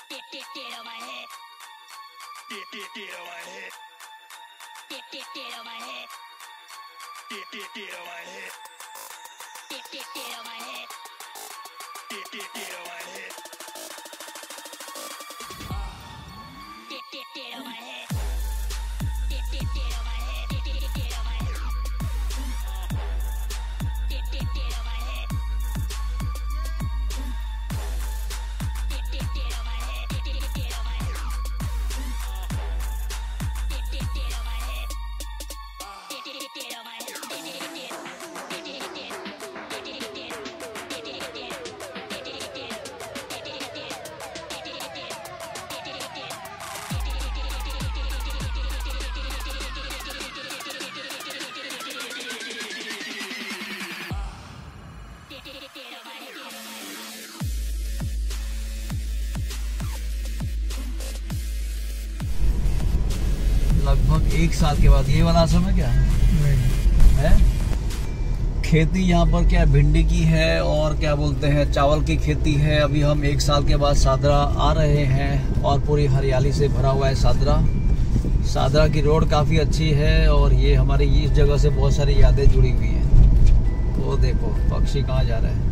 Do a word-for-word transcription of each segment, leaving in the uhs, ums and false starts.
लगभग एक साल के बाद। ये वाला आश्रम है क्या है? खेती यहाँ पर क्या भिंडी की है और क्या बोलते हैं चावल की खेती है। अभी हम एक साल के बाद सादरा आ रहे हैं और पूरी हरियाली से भरा हुआ है सादरा। सादरा की रोड काफ़ी अच्छी है और ये हमारी इस जगह से बहुत सारी यादें जुड़ी हुई हैं। वो देखो पक्षी कहाँ जा रहा है,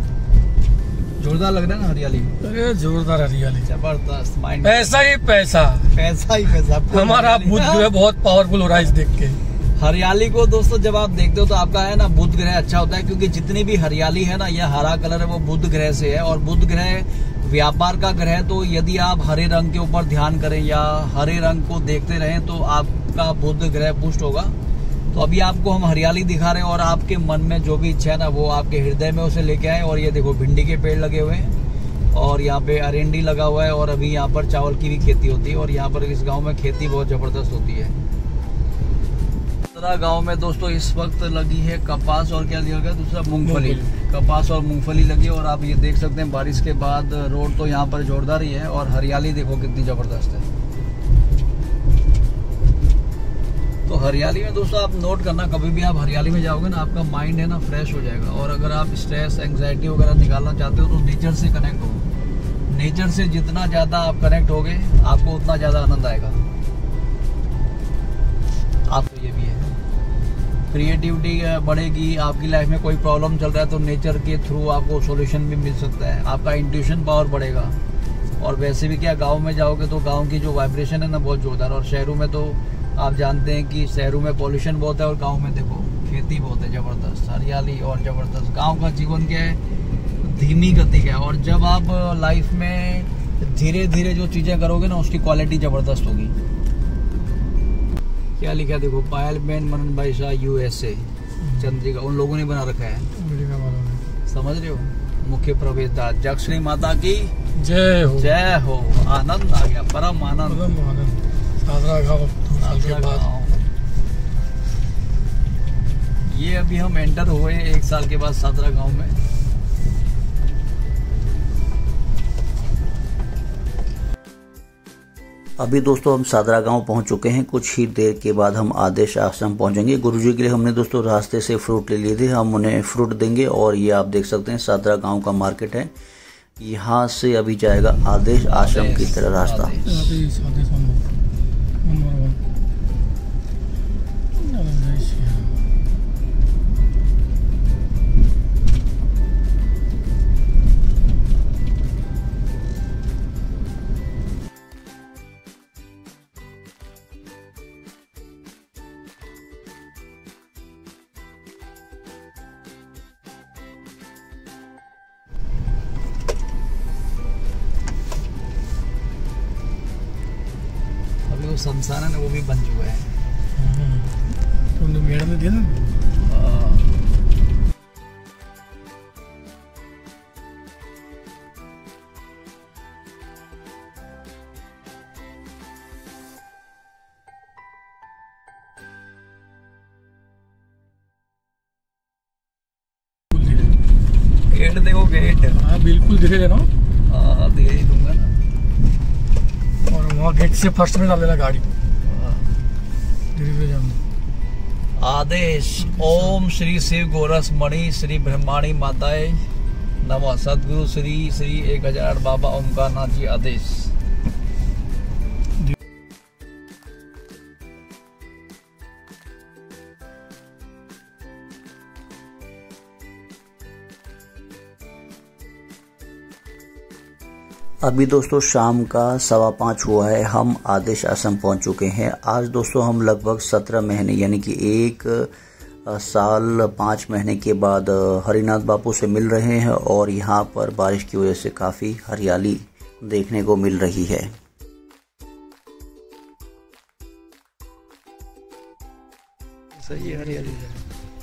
जोरदार लग रहा है ना हरियाली। अरे जोरदार हरियाली, जबरदस्त। माइंड पैसा ही पैसा, पैसा ही पैसा। हमारा बुध ग्रह बहुत पावरफुल हो रहा है इस देख के। हरियाली को दोस्तों जब आप देखते हो तो आपका है ना बुध ग्रह अच्छा होता है, क्योंकि जितनी भी हरियाली है ना, यह हरा कलर है वो बुध ग्रह से है। और बुध ग्रह व्यापार का ग्रह, तो यदि आप हरे रंग के ऊपर ध्यान करें या हरे रंग को देखते रहें तो आपका बुध ग्रह पुष्ट होगा। तो अभी आपको हम हरियाली दिखा रहे हैं और आपके मन में जो भी इच्छा है ना वो आपके हृदय में उसे लेके आए। और ये देखो भिंडी के पेड़ लगे हुए हैं और यहाँ पे अरेंडी लगा हुआ है और अभी यहाँ पर चावल की भी खेती होती है। और यहाँ पर इस गांव में खेती बहुत जबरदस्त होती है। गांव में दोस्तों इस वक्त लगी है कपास और क्या दिया गया दूसरा मूंगफली। कपास और मूंगफली लगी और आप ये देख सकते हैं बारिश के बाद रोड तो यहाँ पर जोरदार ही है और हरियाली देखो कितनी जबरदस्त है। तो हरियाली में दोस्तों आप नोट करना, कभी भी आप हरियाली में जाओगे ना आपका माइंड है ना फ्रेश हो जाएगा। और अगर आप स्ट्रेस एंग्जाइटी वगैरह निकालना चाहते हो तो नेचर से कनेक्ट हो। नेचर से जितना ज्यादा आप कनेक्ट होगे आपको उतना ज्यादा आनंद आएगा। आपको ये भी है, क्रिएटिविटी बढ़ेगी। आपकी लाइफ में कोई प्रॉब्लम चल रहा है तो नेचर के थ्रू आपको सॉल्यूशन भी मिल सकता है। आपका इंट्यूशन पावर बढ़ेगा। और वैसे भी क्या गाँव में जाओगे तो गाँव की जो वाइब्रेशन है ना बहुत जोरदार। और शहरों में तो आप जानते हैं कि शहरों में पॉल्यूशन बहुत है और गांव में देखो खेती बहुत है जबरदस्त, हरियाली और जबरदस्त। गांव का जीवन क्या है, धीमी गति का है। और जब आप लाइफ में धीरे धीरे जो चीजें करोगे ना उसकी क्वालिटी जबरदस्त होगी। क्या लिखा है देखो, पायल बेन मनन भाई शाह यूएसए चंद्रिका, उन लोगों ने बना रखा है, समझ रहे हो। मुख्य प्रवेशद्वार। जगश्री माता की जय हो, जय हो। आनंद आ गया, परम आनंद। सादरा गाँव के बाद ये अभी हम एंटर हुए एक साल के बाद सादरा गांव में। अभी दोस्तों हम सादरा गांव पहुंच चुके हैं। कुछ ही देर के बाद हम आदेश आश्रम पहुंचेंगे। गुरुजी के लिए हमने दोस्तों रास्ते से फ्रूट ले लिए थे, हम उन्हें फ्रूट देंगे। और ये आप देख सकते हैं सादरा गांव का मार्केट है। यहाँ से अभी जाएगा आदेश आश्रम की तरह रास्ता। शमशान है ना वो भी बन चुका है। तुमने मेड़ में दिया ना। गेट देखो, गेट। हाँ बिल्कुल धीरे लेना। हाँ धीरे ही दूंगा ना। और वहाँ गेट से फर्स्ट में डाल देना गाड़ी, धीरे धीरे जाना। आदेश। ओम श्री शिव गोरस मणि श्री ब्रह्माणी माताए नमः। सदगुरु श्री श्री एक हजार बाबा ओमकार नाथ जी आदेश। अभी दोस्तों शाम का सवा पाँच हुआ है, हम आदेश आश्रम पहुंच चुके हैं। आज दोस्तों हम लगभग सत्रह महीने यानी कि एक साल पाँच महीने के बाद हरिनाथ बापू से मिल रहे हैं और यहाँ पर बारिश की वजह से काफ़ी हरियाली देखने को मिल रही है। सही है हरियाली है।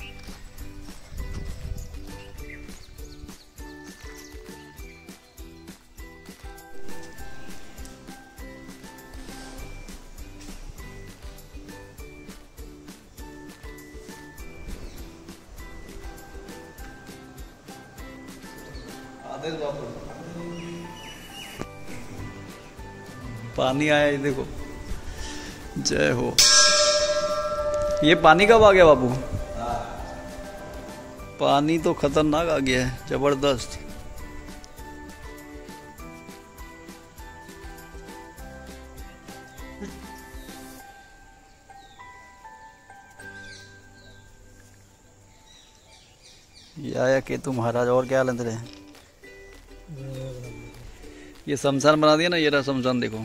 पानी आया ये देखो, जय हो। ये पानी कब आ गया बाबू? पानी तो खतरनाक आ गया है, जबरदस्त। ये आया केतु महाराज। और क्या लेते रहे? ये शमशान बना दिया ना, ये रहा शमशान, देखो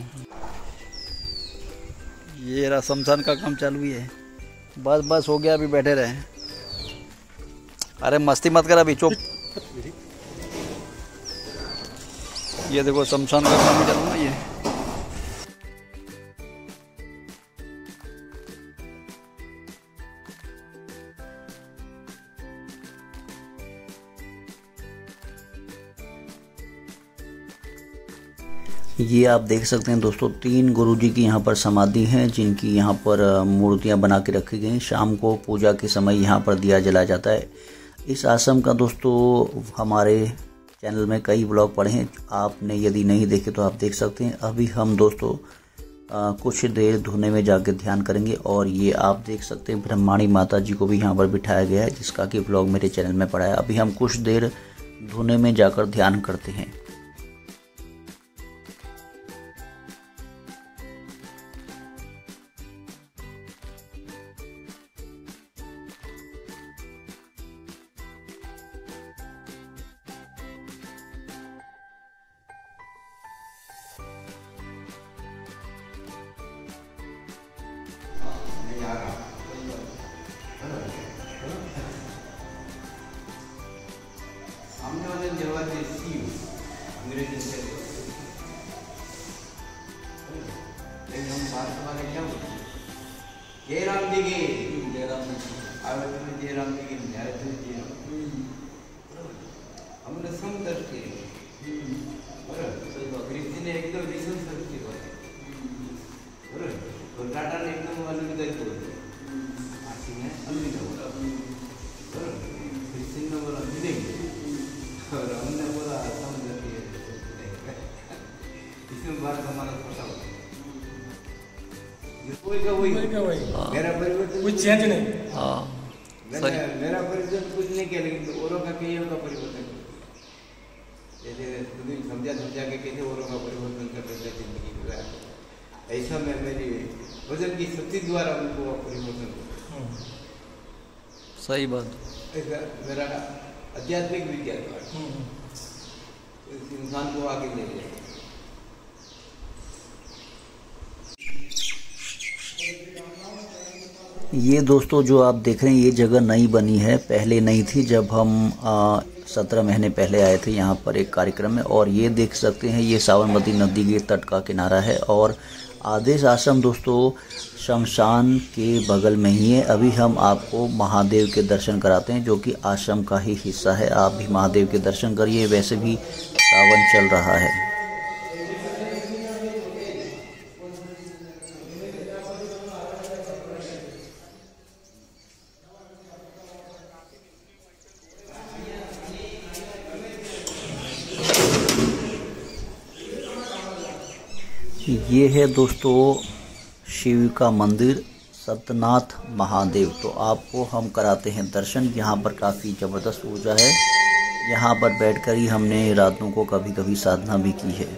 ये रहा शमशान का काम चालू ही है। बस बस हो गया, अभी बैठे रहे। अरे मस्ती मत कर अभी, चुप। ये देखो शमशान का काम ही चालू ना ये। ये आप देख सकते हैं दोस्तों, तीन गुरुजी की यहाँ पर समाधि हैं जिनकी यहाँ पर मूर्तियाँ बना के रखी गई हैं। शाम को पूजा के समय यहाँ पर दिया जलाया जाता है। इस आश्रम का दोस्तों हमारे चैनल में कई ब्लॉग पड़े हैं, आपने यदि नहीं देखे तो आप देख सकते हैं। अभी हम दोस्तों आ, कुछ देर धुने में जाकर ध्यान करेंगे और ये आप देख सकते हैं ब्रह्माणी माता जी को भी यहाँ पर बिठाया गया है, जिसका कि ब्लॉग मेरे चैनल में पड़ा है। अभी हम कुछ देर धुने में जाकर ध्यान करते हैं। सामने वाले जवाब सी यू अंग्रेजी से, लेकिन हम बात वाले क्या बोलते हैं? जयराम जी के जयराम आवे तुम्हें जयराम जी के न्याय तुम्हें जयराम हमने समदर्शी बरोबर। कृष्ण ने एकदम विषम दृष्टी होते बरोबर, और टाटा ने एकदम अलविदा बोलते आशी ने अलविदा बोला बरोबर। कृष्ण ने बोला विदेह और हमने बोला समदर्शी है। इसमें बात हमारा छोटा होता है, कोई का वही मेरा परिवर्तन कुछ चेंज नहीं। हाँ मैंने मेरा परिवर्तन कुछ नहीं किया, लेकिन औरों का कईयों का परिवर्तन। जैसे तुम्हें समझा समझा के कैसे औरों का परिवर्तन कर देता जिंदगी का, ऐसा मैं मेरी वजन की शक्ति द्वारा उनको परिवर्तन कर। सही बात। ऐसा मेरा आध्यात्मिक विज्ञान इस इंसान को आगे ले जाए। ये दोस्तों जो आप देख रहे हैं ये जगह नई बनी है, पहले नहीं थी। जब हम सत्रह महीने पहले आए थे यहाँ पर एक कार्यक्रम में, और ये देख सकते हैं ये साबरमती नदी के तट का किनारा है और आदेश आश्रम दोस्तों शमशान के बगल में ही है। अभी हम आपको महादेव के दर्शन कराते हैं जो कि आश्रम का ही हिस्सा है। आप भी महादेव के दर्शन करिए, वैसे भी सावन चल रहा है। ये है दोस्तों शिव का मंदिर सत्यनाथ महादेव। तो आपको हम कराते हैं दर्शन। यहाँ पर काफ़ी ज़बरदस्त ऊर्जा है। यहाँ पर बैठकर ही हमने रातों को कभी कभी साधना भी की है।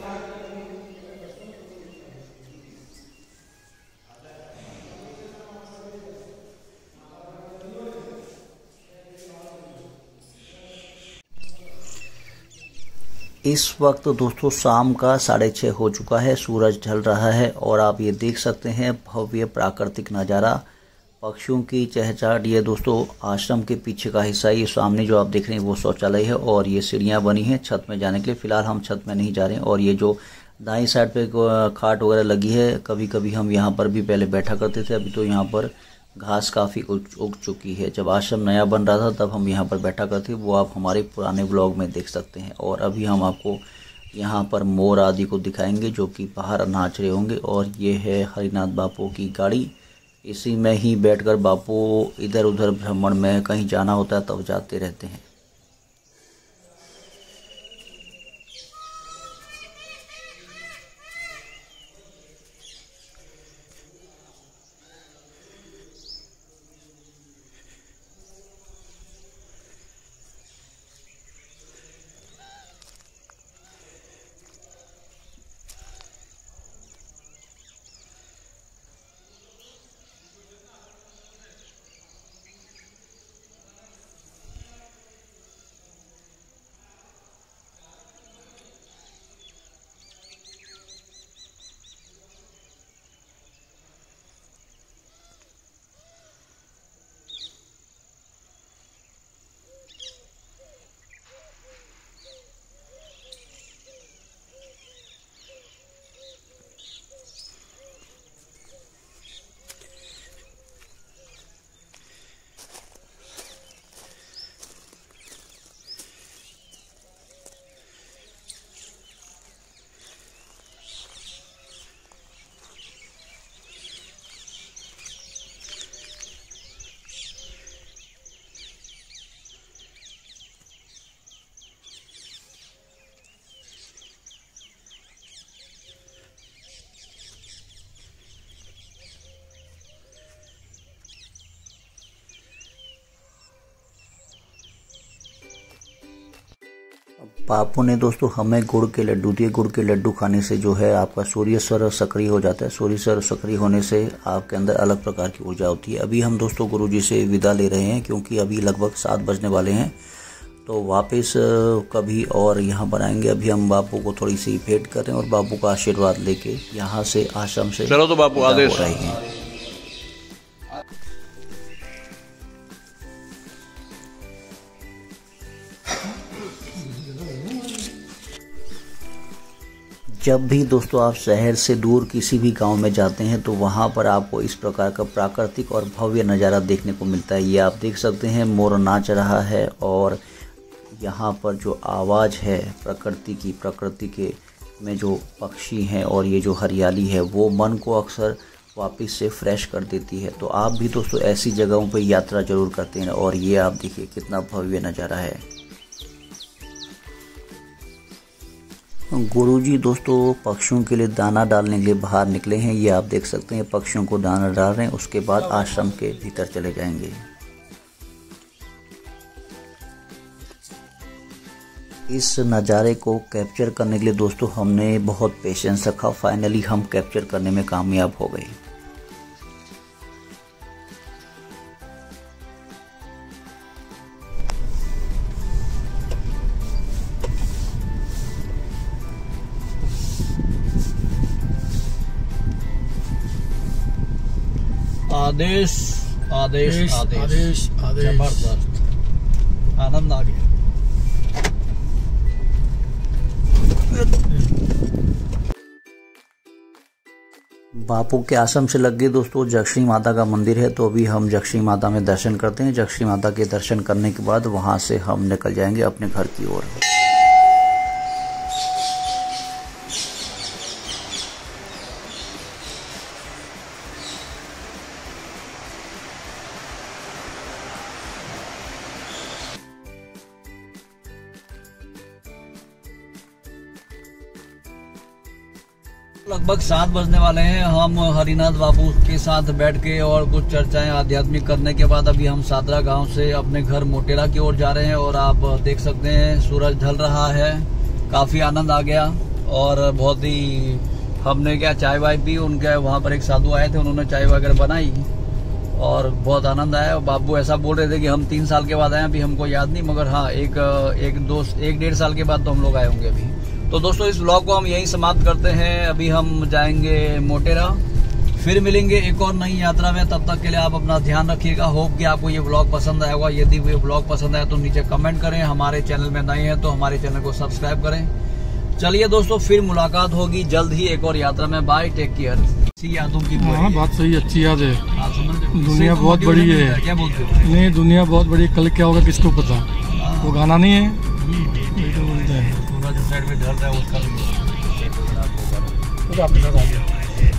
इस वक्त तो दोस्तों शाम का साढ़े छः हो चुका है, सूरज ढल रहा है और आप ये देख सकते हैं भव्य प्राकृतिक नज़ारा, पक्षियों की चहचहाट। ये दोस्तों आश्रम के पीछे का हिस्सा, ये सामने जो आप देख रहे हैं वो शौचालय है और ये सीढ़ियाँ बनी हैं छत में जाने के लिए। फ़िलहाल हम छत में नहीं जा रहे हैं। और ये जो दाईं साइड पे खाट वगैरह लगी है, कभी कभी हम यहाँ पर भी पहले बैठा करते थे। अभी तो यहाँ पर घास काफ़ी उग चुकी है। जब आश्रम नया बन रहा था तब हम यहाँ पर बैठा करते, वो आप हमारे पुराने ब्लॉग में देख सकते हैं। और अभी हम आपको यहाँ पर मोर आदि को दिखाएंगे जो कि बाहर नाच रहे होंगे। और ये है हरिनाथ बापू की गाड़ी, इसी में ही बैठकर बापू इधर उधर भ्रमण में कहीं जाना होता है तब जाते रहते हैं। बापू ने दोस्तों हमें गुड़ के लड्डू दिए। गुड़ के लड्डू खाने से जो है आपका सूर्य स्वर सक्रिय हो जाता है। सूर्य स्वर सक्रिय होने से आपके अंदर अलग प्रकार की ऊर्जा होती है। अभी हम दोस्तों गुरुजी से विदा ले रहे हैं क्योंकि अभी लगभग सात बजने वाले हैं, तो वापस कभी और यहाँ बनाएंगे। अभी हम बापू को थोड़ी सी भेंट करें और बापू का आशीर्वाद लेके यहाँ से आश्रम से चलो तो बापू आदेश रहे हैं। जब भी दोस्तों आप शहर से दूर किसी भी गांव में जाते हैं तो वहां पर आपको इस प्रकार का प्राकृतिक और भव्य नज़ारा देखने को मिलता है। ये आप देख सकते हैं मोर नाच रहा है और यहाँ पर जो आवाज़ है प्रकृति की, प्रकृति के में जो पक्षी हैं और ये जो हरियाली है वो मन को अक्सर वापस से फ्रेश कर देती है। तो आप भी दोस्तों ऐसी जगहों पर यात्रा जरूर करते हैं। और ये आप देखिए कितना भव्य नज़ारा है। गुरुजी दोस्तों पक्षियों के लिए दाना डालने के लिए बाहर निकले हैं। ये आप देख सकते हैं पक्षियों को दाना डाल रहे हैं, उसके बाद आश्रम के भीतर चले जाएंगे। इस नज़ारे को कैप्चर करने के लिए दोस्तों हमने बहुत पेशेंस रखा। फाइनली हम कैप्चर करने में कामयाब हो गए। आदेश आदेश आदेश आदेश आदेश जबरदस्त, आनंद आ गया। बापू के आश्रम से लग गए दोस्तों जगश्री माता का मंदिर है, तो अभी हम जगश्री माता में दर्शन करते हैं। जगश्री माता के दर्शन करने के बाद वहां से हम निकल जाएंगे अपने घर की ओर। लगभग सात बजने वाले हैं। हम हरिनाथ बाबू के साथ बैठ के और कुछ चर्चाएं आध्यात्मिक करने के बाद अभी हम सादरा गांव से अपने घर मोटेरा की ओर जा रहे हैं। और आप देख सकते हैं सूरज ढल रहा है, काफी आनंद आ गया। और बहुत ही हमने क्या चाय वाय पी, उनके वहाँ पर एक साधु आए थे, उन्होंने चाय वगैरह बनाई और बहुत आनंद आया। और बाबू ऐसा बोल रहे थे कि हम तीन साल के बाद आए, अभी हमको याद नहीं, मगर हाँ एक एक दो एक डेढ़ साल के बाद तो हम लोग आए होंगे अभी। तो दोस्तों इस व्लॉग को हम यहीं समाप्त करते हैं। अभी हम जाएंगे मोटेरा, फिर मिलेंगे एक और नई यात्रा में। तब तक के लिए आप अपना ध्यान रखिएगा। होप कि आपको ये व्लॉग पसंद आया होगा। यदि ये व्लॉग पसंद आया तो नीचे कमेंट करें। हमारे चैनल में नए हैं तो हमारे चैनल को सब्सक्राइब करें। चलिए दोस्तों, फिर मुलाकात होगी जल्द ही एक और यात्रा में। Bye, take care. यादों की हाँ, बात सही, अच्छी याद है। दुनिया तो बहुत बड़ी है। क्या बोलते हो? नहीं, दुनिया बहुत बड़ी, कल क्या होगा किसको पता। वो गाना नहीं है, तो बोलते हैं पूरा जो साइड में ढल रहा है उसका भी आपके साथ आ गया।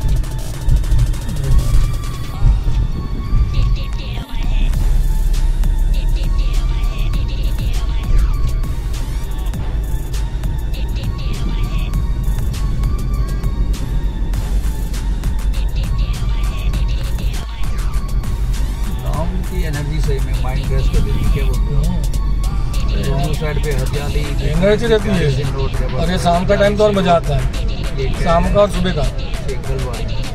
एनर्जी सही में माइंड फ्रेश कर देती है। क्या बोलते हो? दोनों साइड पे हरियाली एनर्जी रहती है। और ये शाम का टाइम तो और मजा आता है, शाम का और सुबह का।